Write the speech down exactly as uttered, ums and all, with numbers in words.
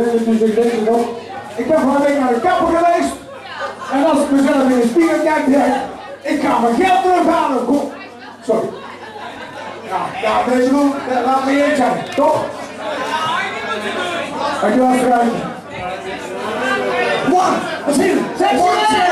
dit, dus ik denk het ook. Ik ben van een week naar de kapper geweest. En als ik mezelf in de spiegel kijk, denk ik, ik ga mijn geld terughalen. Kom. Sorry. Ja, ja, deze doen, laat me eerlijk zijn, toch? Dankjewel, Struik. One, two, six, one, two.